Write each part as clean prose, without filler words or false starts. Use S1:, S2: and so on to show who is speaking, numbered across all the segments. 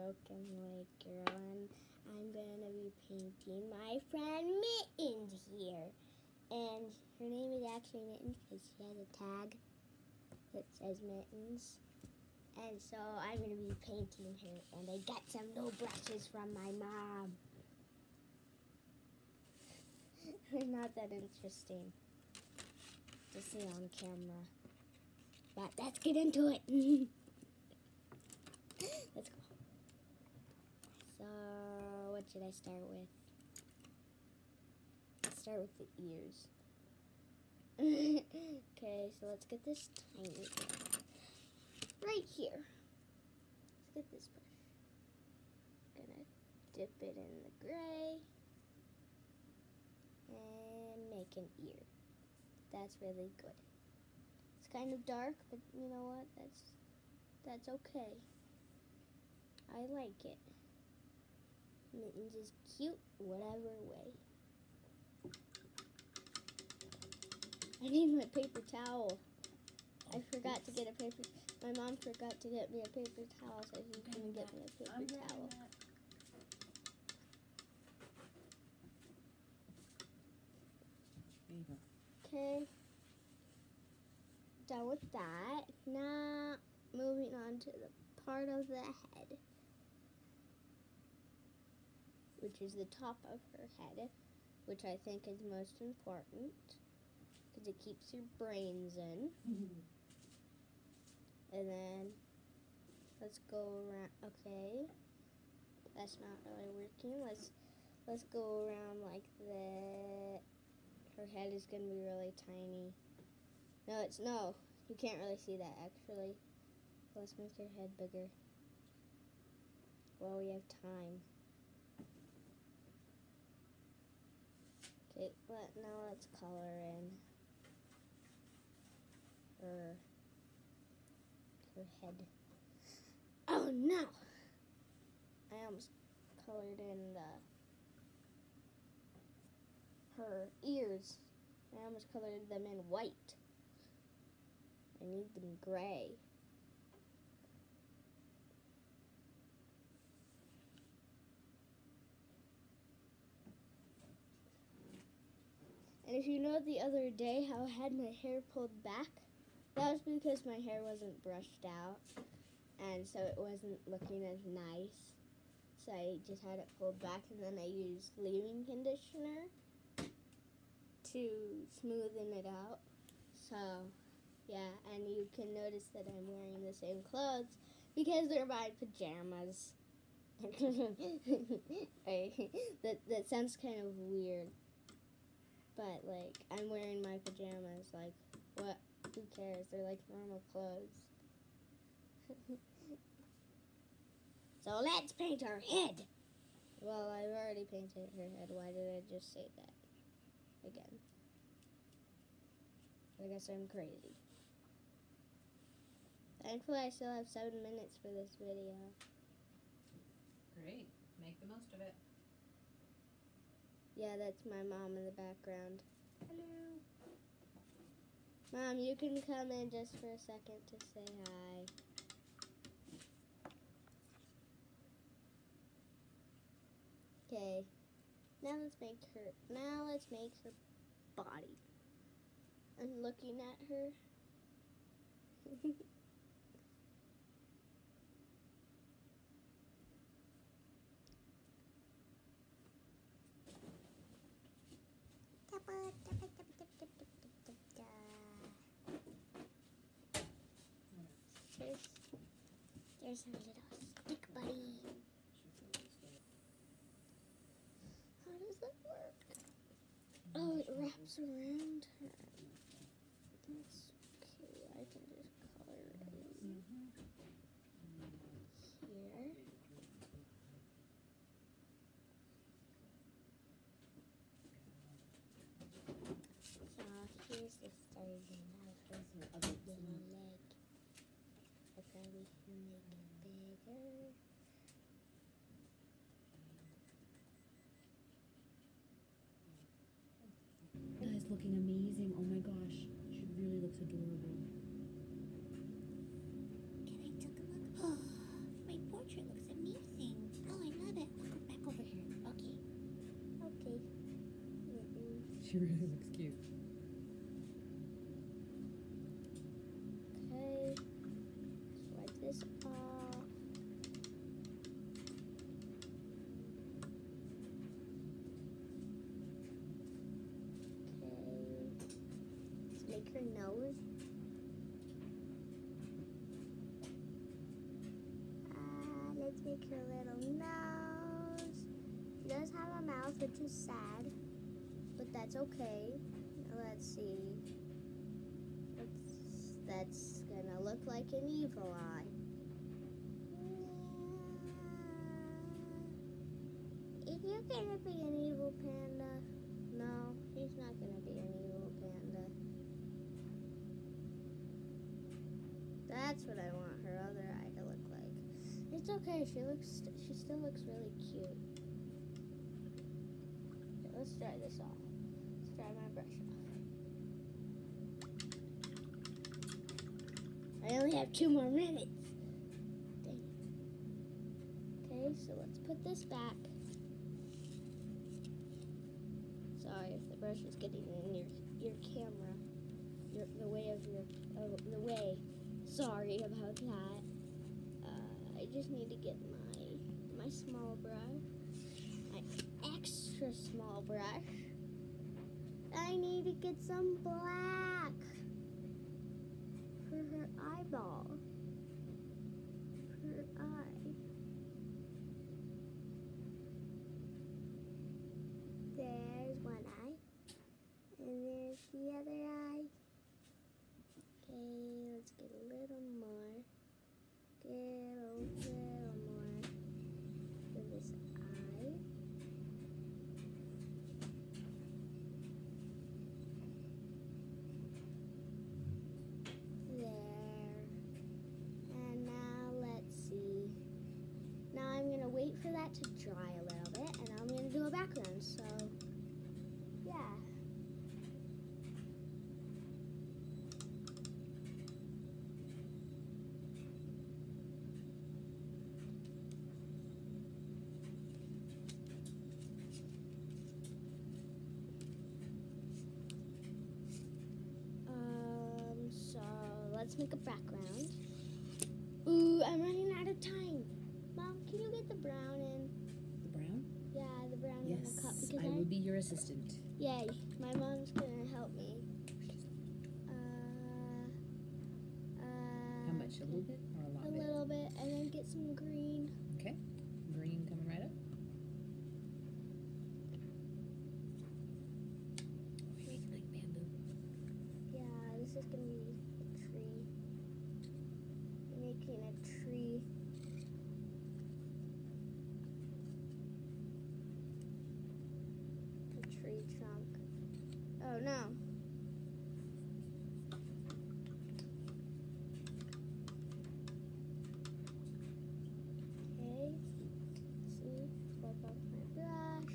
S1: Broken Leg Girl, and I'm going to be painting my friend Mittens here. And her name is actually Mittens because she has a tag that says Mittens. And so I'm going to be painting her, and I got some new brushes from my mom. They're not that interesting to see on camera. But let's get into it. Let's go. So, what should I start with? Let's start with the ears. Okay, so let's get this tiny brush. Right here. Let's get this brush. Gonna dip it in the gray and make an ear. That's really good. It's kind of dark, but you know what? That's okay. I like it. Mittens is cute, whatever way. I need my paper towel. I forgot to get a paper. My mom forgot to get me a paper towel, so she's gonna get me a paper towel.
S2: There you go.
S1: Okay. Done with that. Now moving on to the part of the head, which is the top of her head, which I think is most important because it keeps your brains in. And then let's go around. Okay, that's not really working. Let's go around like that. Her head is gonna be really tiny. No, you can't really see that actually. Let's make her head bigger. Well, we have time. Okay, now let's color in her head. Oh no! I almost colored in her ears. I almost colored them in white. I need them gray. And if you know the other day how I had my hair pulled back, that was because my hair wasn't brushed out, and so it wasn't looking as nice. So I just had it pulled back, and then I used leave-in conditioner to smoothen it out. So, yeah, and you can notice that I'm wearing the same clothes because they're my pajamas. That sounds kind of weird, but like, I'm wearing my pajamas. Like, what? Who cares? They're like normal clothes. So let's paint her head. Well, I've already painted her head. Why did I just say that again? I guess I'm crazy. Thankfully, I still have 7 minutes for this video.
S2: Great. Make the most of it.
S1: Yeah, that's my mom in the background.
S2: Hello.
S1: Mom, you can come in just for a second to say hi. Okay. Now let's make her body. I'm looking at her. There's her little stick buddy. How does that work? Oh, it wraps around her. That's okay. I can just color it in here. So here's the starting of her little leg. I probably can make it bigger.
S3: That is looking amazing. Oh my gosh. She really looks adorable.
S1: Can I take a look? Oh, my portrait looks amazing.
S3: She really looks cute.
S1: Okay. Swipe this off. Okay. Let's make her nose. Let's make her little nose. She does have a mouth, which is sad, but that's okay. Let's see. That's gonna look like an evil eye. Is you gonna be an evil panda? No, he's not gonna be an evil panda. That's what I want her other eye to look like. It's okay. She still looks really cute. Okay, let's dry this off. Let's dry my brush off. I only have 2 more minutes. Dang it. Okay, so let's put this back. Sorry if the brush is getting in your camera, the way. Sorry about that. I just need to get my small brush, my extra small brush. I need to get some black for her eyeball, her eye. There's one eye, and there's the other eye. Okay, let's get a little more. Get a little more for this eye. There. And now let's see. Now I'm going to wait for that to dry a little bit, and I'm going to do a background. So, yeah. Let's make a background. Ooh, I'm running out of time. Mom, can you get the brown in?
S3: The brown?
S1: Yeah, the brown in the cup.
S3: Yes, I will be your assistant.
S1: Yay, my mom's gonna help me.
S3: How much? A little bit or a lot?
S1: A little bit, and then get some green.
S3: Okay, green coming right up. We're making like bamboo.
S1: Yeah, this is gonna be a tree. I'm making a tree. A tree trunk. Oh no. Okay. Let's see. Wipe off my brush.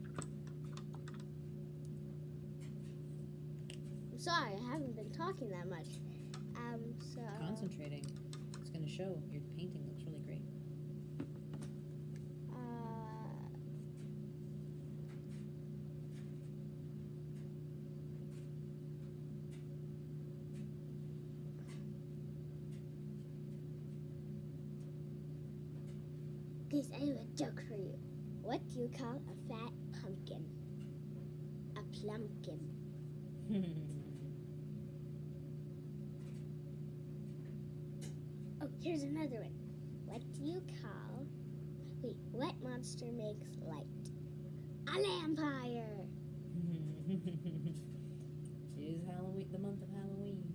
S1: I'm sorry, I haven't been talking that much. So
S3: Concentrating. It's going to show. Your painting looks really great.
S1: Guys, I have a joke for you. What do you call a fat pumpkin? A plumpkin. Oh, here's another one. What do you call... Wait, what monster makes light? A vampire.
S3: It is Halloween, the month of Halloween.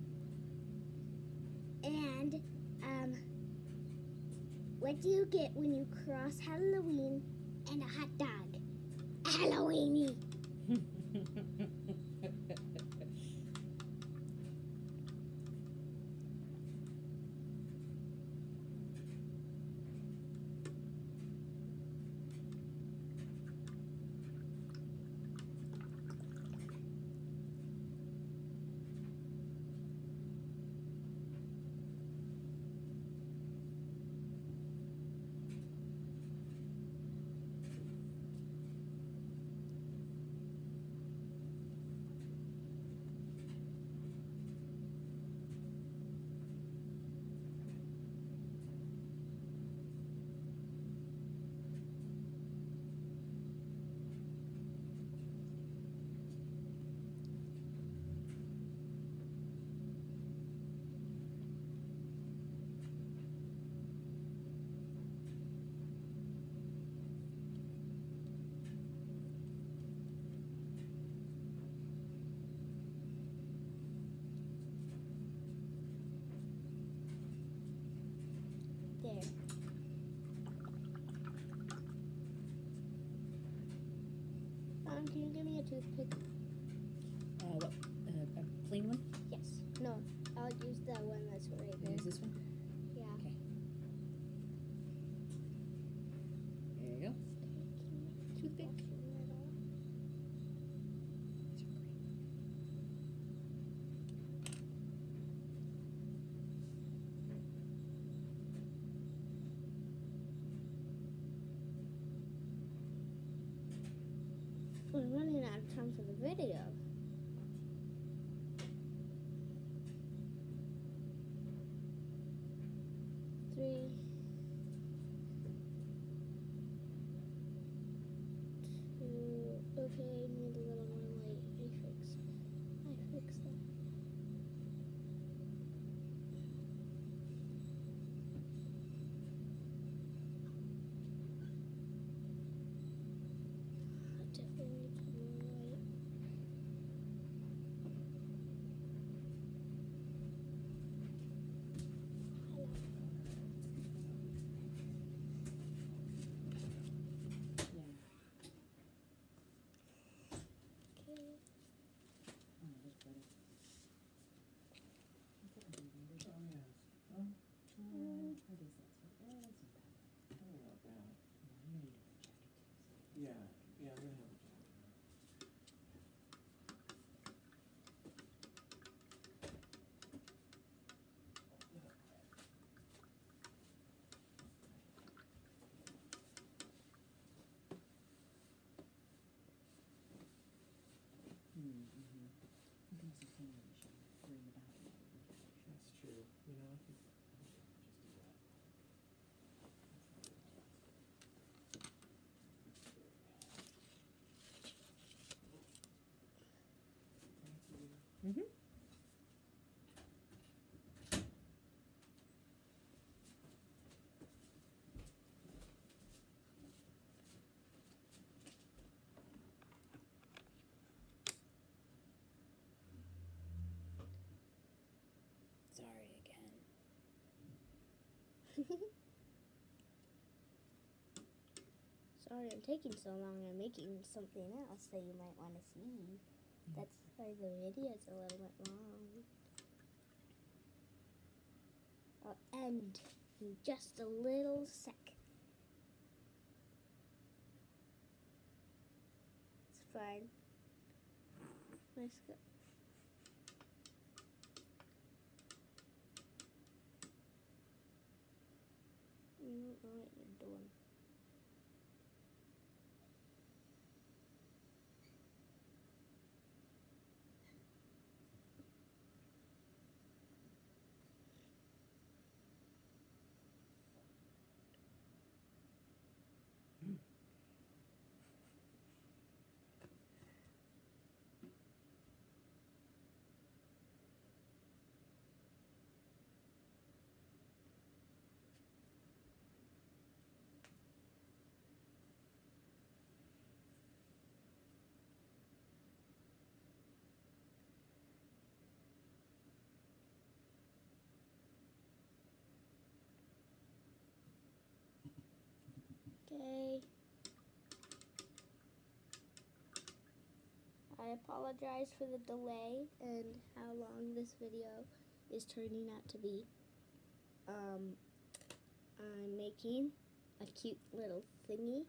S1: And, what do you get when you cross Halloween and a hot dog? A Halloweenie. Mom, can you give me a toothpick?
S3: What? A plain one?
S1: Yes. No, I'll use the one that's right there.
S3: Use this one?
S1: Yeah.
S3: Okay. There you go. Toothpick. These are great.
S1: We're running out of time for the video. Three, two, okay, need a little more light. I fix that. Definitely needs more light. Okay.
S3: Oh, that's better. I guess that's what. That's not bad. Yeah, you need a jacket too.
S2: Yeah, I'm gonna have a jacket.
S3: Mm-hmm. You can also clean the machine or in the bathroom.
S2: That's true. You know, I think just do that. Thank you.
S3: Mm-hmm. Sorry again.
S1: Sorry I'm taking so long. I'm making something else that you might want to see. That's why the video's a little bit long. I'll end in just a little sec. It's fine. Let's go. You don't know what you're doing. Okay. I apologize for the delay and how long this video is turning out to be. I'm making a cute little thingy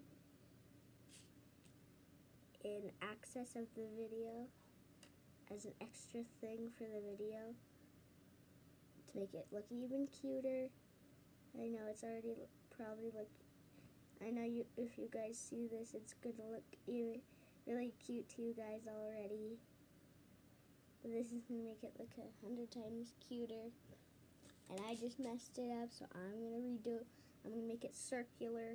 S1: in access of the video as an extra thing for the video to make it look even cuter. I know it's already probably I know if you guys see this, it's gonna look really cute to you guys already. But this is gonna make it look 100 times cuter. And I just messed it up, so I'm gonna redo it. I'm gonna make it circular.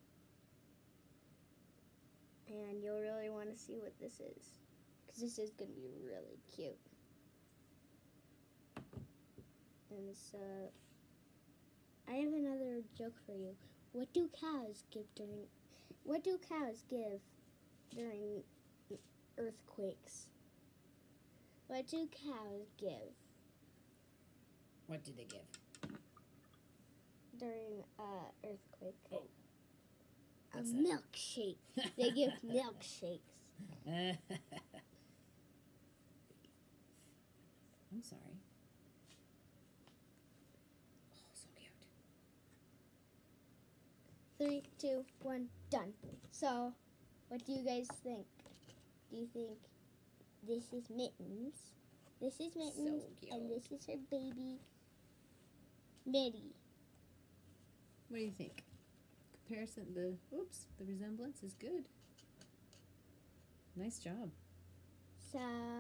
S1: And you'll really want to see what this is, because this is gonna be really cute. And so, I have another joke for you. What do cows give during earthquakes? What do cows give
S3: What do they give?
S1: during earthquake?
S3: Oh.
S1: A
S3: What's that?
S1: milkshake. They give milkshakes.
S3: I'm sorry. Oh, so cute.
S1: 3, 2, 1, done. So, what do you guys think? Do you think this is Mittens? This is Mittens,
S3: So
S1: and
S3: cute.
S1: this is her baby, Mitty.
S3: What do you think? Comparison, the resemblance is good. Nice job.
S1: So,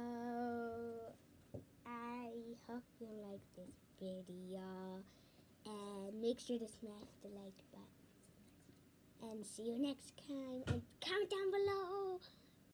S1: I hope you like this video, and make sure to smash the like button. And see you next time, and comment down below